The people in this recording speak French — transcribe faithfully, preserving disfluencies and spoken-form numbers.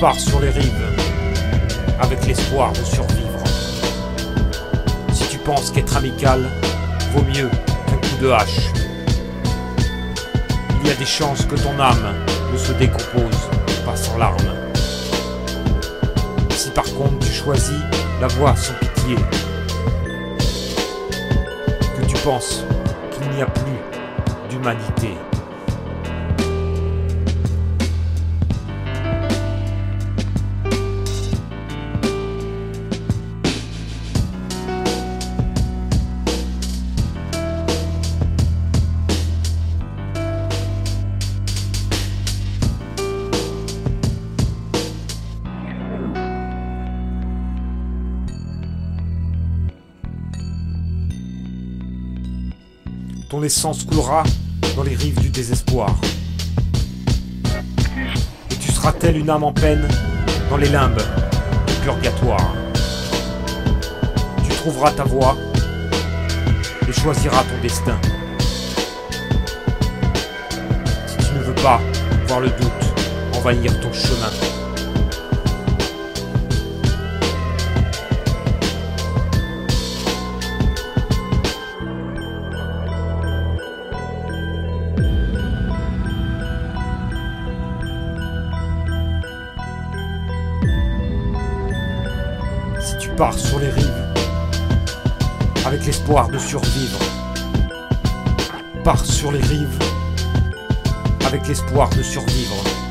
pars sur les rives avec l'espoir de survivre. Si tu penses qu'être amical vaut mieux qu'un coup de hache, il y a des chances que ton âme ne se décompose pas sans larmes. Si par contre tu choisis la voie sans pitié, que tu penses qu'il n'y a plus d'humanité, ton essence coulera dans les rives du désespoir. Et tu seras telle une âme en peine dans les limbes du purgatoire. Tu trouveras ta voie et choisiras ton destin. Si tu ne veux pas voir le doute envahir ton chemin, si tu pars sur les rives avec l'espoir de survivre, pars sur les rives avec l'espoir de survivre.